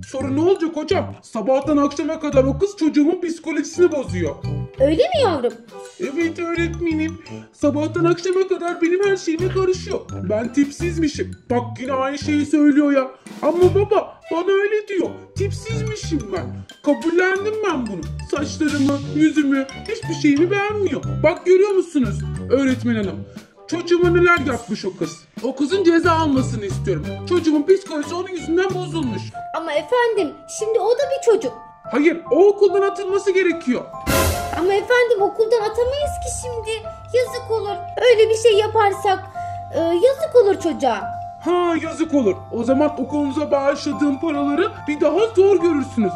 Sorun ne olacak hocam? Sabahtan akşama kadar o kız çocuğumun psikolojisini bozuyor. Öyle mi yavrum? Evet öğretmenim. Sabahtan akşama kadar benim her şeyime karışıyor. Ben tipsizmişim. Bak yine aynı şeyi söylüyor ya. Ama baba bana öyle diyor. Tipsizmişim ben. Kabullendim ben bunu. Saçlarımı, yüzümü, hiçbir şeyimi beğenmiyor. Bak görüyor musunuz öğretmen hanım? Çocuğuma neler yapmış o kız. O kızın ceza almasını istiyorum. Çocuğumun psikolojisi onun yüzünden bozulmuş. Ama efendim şimdi o da bir çocuk. Hayır, o okuldan atılması gerekiyor. Ama efendim okuldan atamayız ki şimdi. Yazık olur. Öyle bir şey yaparsak yazık olur çocuğa. Ha yazık olur. O zaman okulunuza bağışladığım paraları bir daha zor görürsünüz.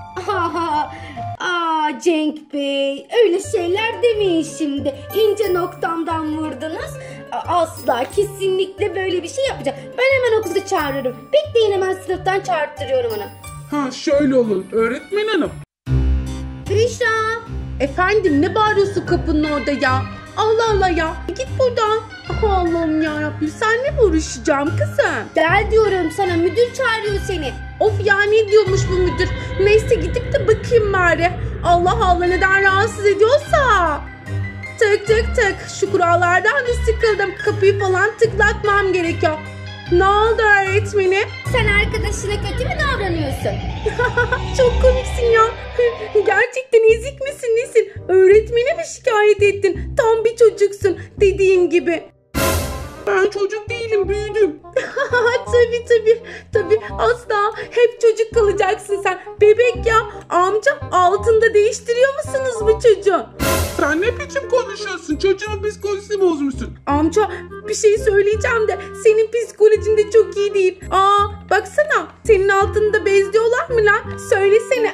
Cenk Bey öyle şeyler demeyin şimdi. İnce noktamdan vurdunuz. Asla kesinlikle böyle bir şey yapacak. Ben hemen okulu çağırırım. Bekleyin hemen sınıftan çağırttırıyorum onu. Ha şöyle olun öğretmen hanım. Krişna. Efendim ne bağırıyorsun kapının orada ya? Allah Allah ya. Git buradan. Allah'ım yarabbim seninle mi uğraşacağım kızım? Gel diyorum sana, müdür çağırıyor seni. Of ya ne diyormuş bu müdür? Neyse gidip de bakayım bari. Allah Allah neden rahatsız ediyorsa. Tık tık tık. Şu kurallardan da sıkıldım. Kapıyı falan tıklatmam gerekiyor. Ne oldu öğretmenim? Sen arkadaşına kötü mü davranıyorsun? Çok komiksin ya. Gerçekten ezik misin nesin? Öğretmene mi şikayet ettin? Tam bir çocuksun dediğim gibi. Ben çocuk değilim büyüdüm. Tabii asla hep çocuk kalacaksın sen. Bebek ya. Amca altında değiştiriyor musunuz bu çocuğu? Sen ne biçim konuşuyorsun? Çocuğumun psikolojisini bozmuşsun. Amca bir şey söyleyeceğim de senin psikolojin de çok iyi değil. Baksana senin altında bezliyorlar mı lan? Söylesene.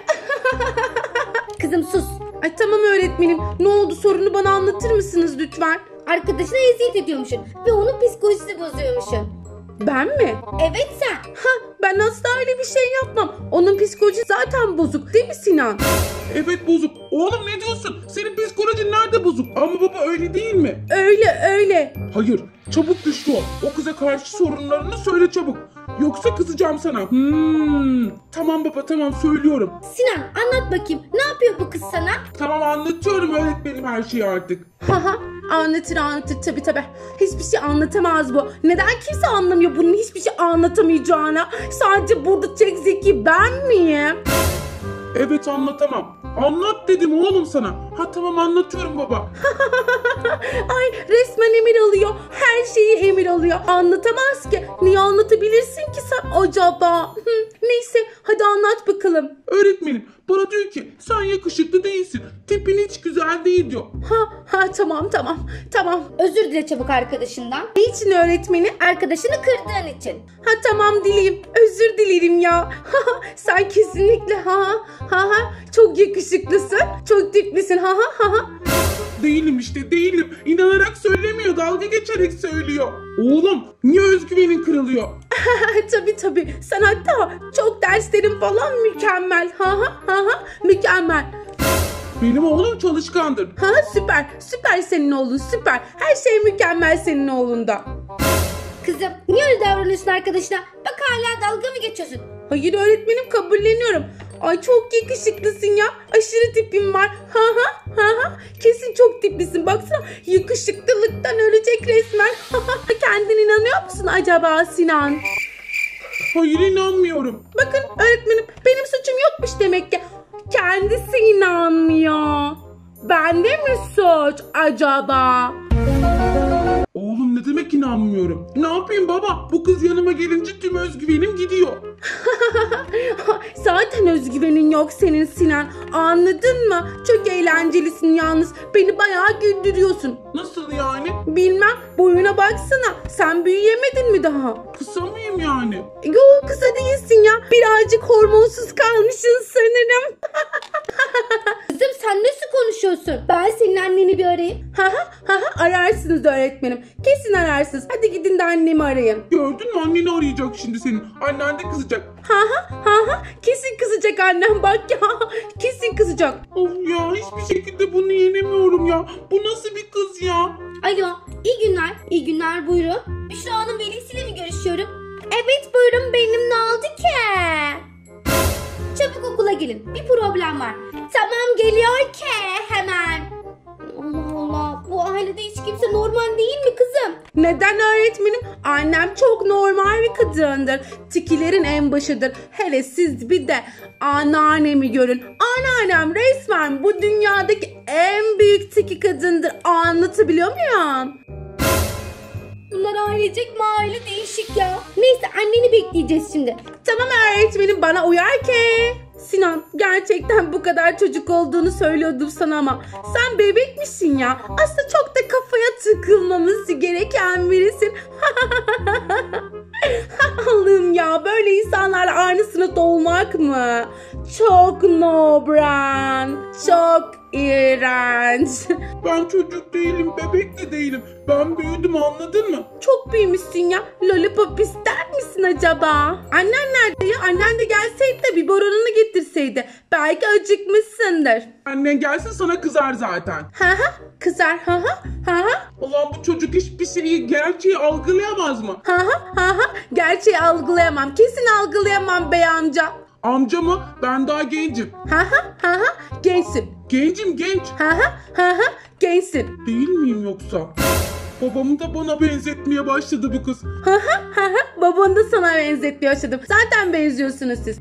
Kızım sus. Ay tamam öğretmenim. Ne oldu sorunu bana anlatır mısınız lütfen? Arkadaşına eziyet ediyormuşsun ve onun psikolojisini bozuyormuşsun. Ben mi? Evet sen. Ben asla öyle bir şey yapmam. Onun psikolojisi zaten bozuk değil mi Sinan? Evet bozuk. Oğlum ne diyorsun? Senin psikolojin nerede bozuk? Ama baba öyle değil mi? Öyle. Hayır. Çabuk güçlü ol. O kıza karşı sorunlarını söyle çabuk. Yoksa kızacağım sana. Tamam baba tamam söylüyorum. Sinan anlat bakayım. Ne yapıyor bu kız sana? Tamam anlatıyorum öğretmenim her şeyi artık. Anlatır tabii. Hiçbir şey anlatamaz bu. Neden kimse anlamıyor bunun hiçbir şey anlatamayacağına? Sadece burada tek zeki ben miyim? Evet anlatamam. Anlat dedim oğlum sana. Ha tamam anlatıyorum baba. Ay resmen emir alıyor. Her şeyi emir alıyor. Anlatamaz ki. Niye anlatabilirsin ki sen acaba? Neyse hadi anlat bakalım. Öğretmenim bana diyor ki sen yakışıklı değilsin. Tipin hiç güzel değil diyor. Tamam. Özür dile çabuk arkadaşından. Niçin öğretmenim? Arkadaşını kırdığın için. Tamam dileyim. Özür dilerim ya. Sen kesinlikle çok yakışıklısın. Çok tiplisin. Değilim işte değilim. İnanarak söylemiyor. Dalga geçerek söylüyor. Oğlum niye özgüvenin kırılıyor? Tabii. Sen hatta çok derslerin falan mükemmel. Mükemmel. Benim oğlum çalışkandır. Süper senin oğlun süper. Her şey mükemmel senin oğlunda. Kızım niye öyle davranıyorsun arkadaşına? Bak hala dalga mı geçiyorsun? Hayır öğretmenim kabulleniyorum. Ay çok yakışıklısın ya. Aşırı tipim var. Kesin çok tiplisin. Baksana yakışıklılıktan ölecek resmen. Kendin inanıyor musun acaba Sinan? Hayır inanmıyorum. Bakın öğretmenim benim suçum yokmuş demek ki. Kendisi inanmıyor. Bende mi suç acaba? Oğlum ne demek inanmıyorum? Ne yapayım baba? Bu kız yanıma gelince tüm özgüvenim gidiyor. Zaten özgüvenin yok senin Sinan. Anladın mı? Çok eğlencelisin yalnız. Beni bayağı güldürüyorsun. Nasıl yani? Bilmem. Boyuna baksana. Sen büyüyemedin mi daha? Kısa mıyım yani? Yok kısa değilsin ya. Birazcık hormonsuz kalmışsın sanırım. Kızım sen nasıl konuşuyorsun? Ben senin anneni bir arayayım. Ararsınız öğretmenim. Kesin ararsınız. Hadi gidin de annemi arayın. Gördün mü anneni arayacak şimdi senin. Annen de kızacak. Kesin kızacak annem bak ya. Kesin kızacak. Of ya hiçbir şekilde bunu yenemiyorum ya. Bu nasıl bir kız ya? Alo iyi günler. İyi günler buyurun. Büşra'nın velisiyle mi görüşüyorum? Evet buyurun benim ne oldu ki? çabuk okula gelin. Bir problem var. Tamam geliyor ki hemen. Allah Allah, bu ailede hiç kimse normal değil mi kızım? Neden öğretmenim? Annem çok normal bir kadındır. Tikilerin en başıdır. Hele siz bir de anneannemi görün. Anneannem resmen bu dünyadaki en büyük tiki kadındır. Anlatabiliyor muyum? Bunlar ailecek mi, aile değişik ya. Neyse, anneni bekleyeceğiz şimdi. Tamam öğretmenim, bana uyar ki. Sinan, gerçekten bu kadar çocuk olduğunu söylüyordum sana ama sen bebek misin ya? Aslında çok da kafaya takılmaması gereken birisin. Allah'ım ya, böyle insanlarla aynı sınıfta olmak mı? Çok nobran, çok iğrenç. Ben çocuk değilim, bebek de değilim. Ben büyüdüm, anladın mı? Çok büyümüşsün ya. Lollipop ister misin acaba? Annen nerede ya? Annen de gelseydi de biberonunu getirseydi. Belki acıkmışsındır. Annen gelsin sana kızar zaten. Ha, kızar. Ha. Ulan bu çocuk hiçbir şeyi, gerçeği algılayamaz mı? Ha. Gerçeği algılayamam. Kesin algılayamam bey amca. Amca mı? Ben daha gencim. Ha. Gençsin. Gencim, genç. Ha. Gençsin. Değil miyim yoksa? Babamı da bana benzetmeye başladı bu kız. Ha. Babanı da sana benzetmeye başladım. Zaten benziyorsunuz siz.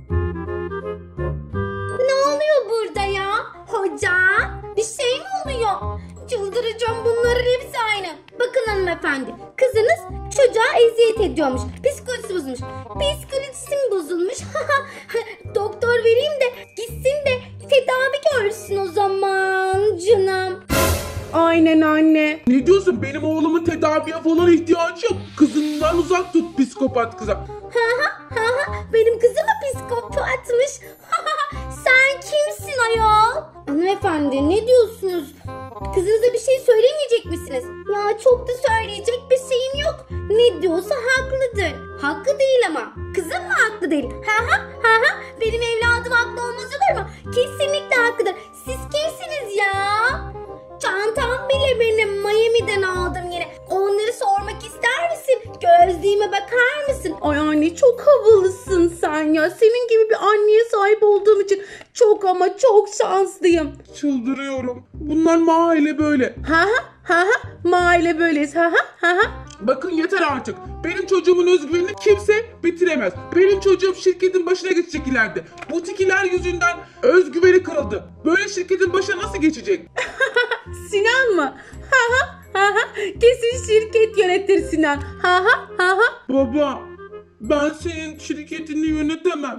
Ne oluyor burada ya? Hocam, bir şey mi oluyor? Çıldıracağım, bunların hepsi aynı. Bakın hanımefendi, kızınız çocuğa eziyet ediyormuş. Psikolojisi bozulmuş. Psikolojisi mi bozulmuş? Doktor vereyim de gitsin de tedavi görsün o zaman canım. Aynen anne. Ne diyorsun? Benim oğlumun tedaviye falan ihtiyacı yok. Kızından uzak tut psikopat kıza. Benim kızım da psikopatmış. Sen kimsin ayol? Hanımefendi, ne diyorsunuz? Kızınıza bir şey söylemeyecek misiniz? Ya çok da söyleyecek bir şeyim yok. Ne diyorsa haklıdır. Haklı değil ama. Kızım mı haklı değil? Benim evladım haklı olmaz olur mu? Kesinlikle haklıdır. Siz kimsiniz ya? Çantam bile benim Miami'den aldım yine. Onları sormak ister misin? Gözlüğüme bakar mısın? Ay anne, çok havalısın sen ya. Senin gibi bir anneye sahip olduğum için çok ama çok şanslıyım. Çıldırıyorum. Bunlar mahalle böyle. Ha. Mahalle böyleyiz. Ha. Bakın yeter artık. Benim çocuğumun özgüvenini kimse bitiremez. Benim çocuğum şirketin başına geçecek ileride. Bu tikiler yüzünden özgüveni kırıldı. Böyle şirketin başına nasıl geçecek? Sinan mı? Ha. Kesin şirket yönetir Sinan. Ha. Baba, ben senin şirketini yönetemem.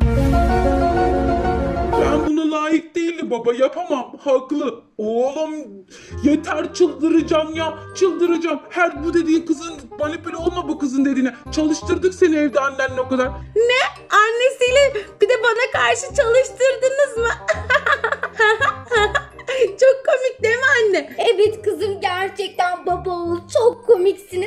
Ben buna layık değilim baba, yapamam. Haklı. Oğlum yeter, çıldıracağım ya. Çıldıracağım. Her bu dediğin kızın, manipüle olma bu kızın dediğine. Çalıştırdık seni evde annenle o kadar. Ne? Annesiyle bir de bana karşı çalıştırdınız mı? Çok komik değil mi anne? Evet kızım, gerçekten baba oğul çok komiksiniz.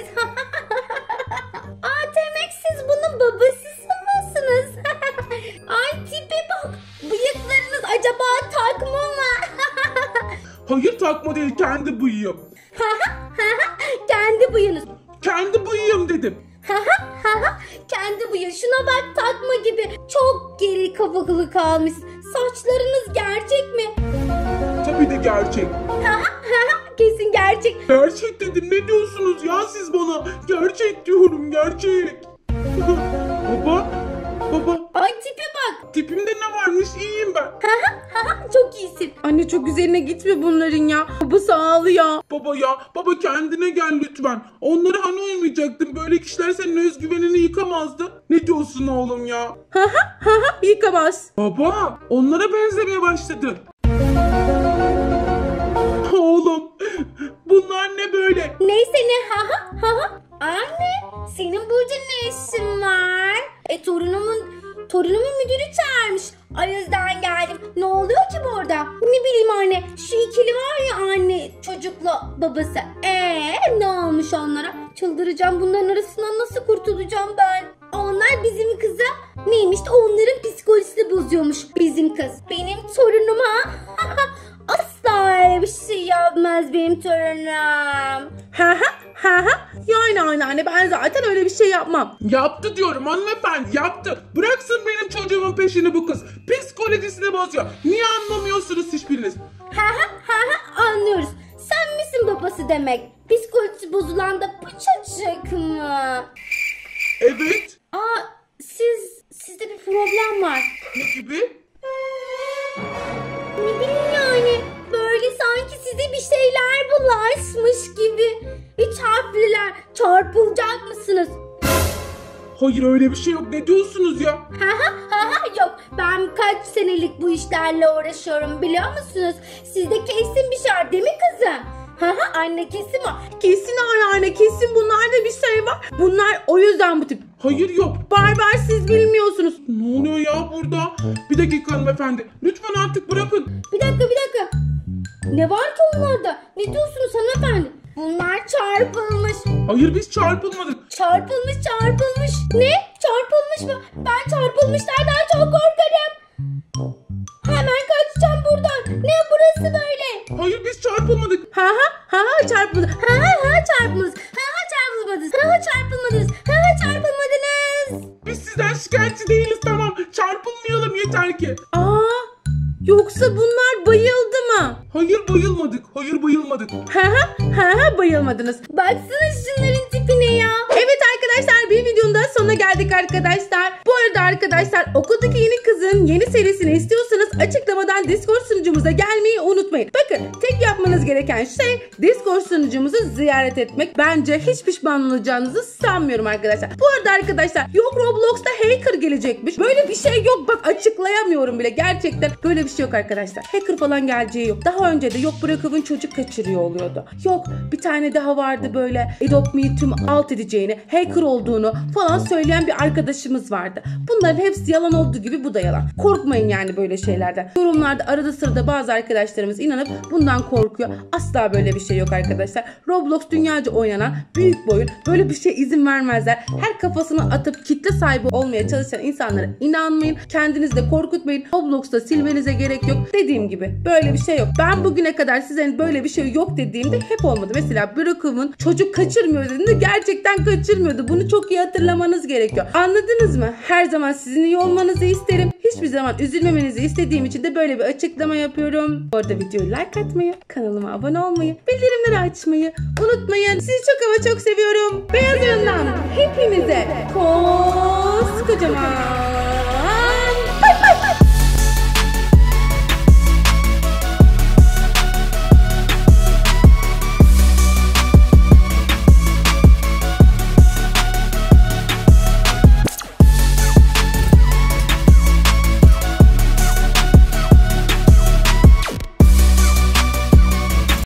Demek siz bunun babası mısınız? Ay tipe bak. Bıyıklarınız acaba takma mı? Hayır, takma değil, kendi bıyığım. Kendi bıyığınız. Kendi bıyığım dedim. Kendi bıyığı. Şuna bak, takma gibi. Çok geri kafalı kalmış. Saçlarınız gerçek mi? Tabii de gerçek. Kesin gerçek. Gerçek dedim, ne diyorsunuz ya siz bana? Gerçek diyorum, gerçek. Baba. Ay tipe bak. Tipimde ne varmış? İyiyim ben. Çok iyisin. Anne, çok üzerine gitme bunların ya. Babası ağlıyor. Baba kendine gel lütfen. Onlara hani uymayacaktın. Böyle kişiler senin özgüvenini yıkamazdı. Ne diyorsun oğlum ya? Yıkamaz. Baba, onlara benzemeye başladı. Oğlum, bunlar ne böyle? Neyse ne Anne, senin burada ne işin var? Torunumun müdürü çağırmış. O yüzden geldim. Ne oluyor ki burada? Ne bileyim anne. Şu ikili var ya, anne çocukla babası. Ne olmuş onlara? Çıldıracağım, bunların arasından nasıl kurtulacağım ben? Onlar bizim kıza neymiş de onların psikolojisini bozuyormuş bizim kız. Benim torunuma asla öyle bir şey yapmaz benim torunum. Yani anneanne, ben zaten öyle bir şey yapmam. Yaptı diyorum hanımefendi, yaptı. Bıraksın benim çocuğumun peşini bu kız. Psikolojisini bozuyor. Niye anlamıyorsunuz hiçbiriniz? Anlıyoruz. Sen misin babası demek? Psikolojisi bozulan da bu çocuk mu? Evet. Sizde bir problem var. Ne gibi? Ne bileyim yani. Böyle sanki size bir şeyler bulaşmış gibi. Üç harfliler. Çarpılacak mısınız? Hayır öyle bir şey yok. Ne diyorsunuz ya? Yok. Ben kaç senelik bu işlerle uğraşıyorum biliyor musunuz? Sizde kesin bir şey var değil mi kızım? Anne kesin o. Kesin anneanne, kesin bunlarda bir şey var. Bunlar o yüzden bu tip. Hayır yok. Barbar, siz bilmiyorsunuz. Ne oluyor ya burada? Bir dakika hanımefendi. Lütfen artık bırakın. Bir dakika. Ne var ki onlarda? Ne diyorsunuz hanımefendi? Bunlar çarpılmış. Hayır biz çarpılmadık. Çarpılmış. Ne? Çarpılmış mı? Ben çarpılmışlardan çok korkarım. Hemen kaçacağım buradan. Ne burası böyle? Hayır biz çarpılmadık. Çarpıldı. Çarpılmadınız. Biz sizden şikayetçi değiliz, tamam. Çarpılmayalım yeter ki. Yoksa bunlar bayıldı mı? Hayır bayılmadık. Bayılmadınız. Baksana şunların tipine ya. Evet arkadaşlar, bir videonun daha sonuna geldik arkadaşlar. Bu arada arkadaşlar, okuldaki yeni kızın yeni serisini istiyorsanız açıklamadan Discord sunucumuza gelmeyi unutmayın. Bakın, tek yapmanız gereken şey Discord sunucumuzu ziyaret etmek. Bence hiç pişman olacağınızı sanmıyorum arkadaşlar. Bu arada arkadaşlar, yok Roblox'ta hacker gelecekmiş. Böyle bir şey yok, bak açıklayamıyorum bile. Gerçekten böyle bir şey yok arkadaşlar. Hacker falan geleceği yok. Daha önce de yok Bırakıv'ın çocuk kaçırıyor oluyordu. Yok bir tane daha vardı böyle Adopt Me tüm alt edeceğini, hacker olduğunu falan söyleyen bir arkadaşımız vardı. Bunların hepsi yalan olduğu gibi bu da yalan. Korkmayın yani böyle şeylerden. Yorumlarda arada sırada bazı arkadaşlarımız inanıp bundan korkuyor. Asla böyle bir şey yok arkadaşlar. Roblox dünyaca oynanan büyük bir oyun. Böyle bir şey izin vermezler. Her kafasına atıp kitle sahibi olmaya çalışan insanlara inanmayın. Kendinizi de korkutmayın. Roblox'ta silmenize gerek yok. Dediğim gibi böyle bir şey yok. Ben bugüne kadar size böyle bir şey yok dediğimde hep olmadı. Mesela Bırakıv'ın çocuk kaçırmıyor dediğimde gerçekten kaçırmıyordu. Bunu çok iyi hatırlamanız gerekiyor. Anladınız mı? Her zaman sizin iyi olmanızı isterim. Hiçbir zaman üzülmemenizi istediğim için de böyle bir açıklama yapıyorum. Bu arada videoyu like atmayı, kanalıma abone olmayı, bildirimleri açmayı unutmayın. Sizi çok ama çok seviyorum. Beyaz Yan'dan hepinize koskocaman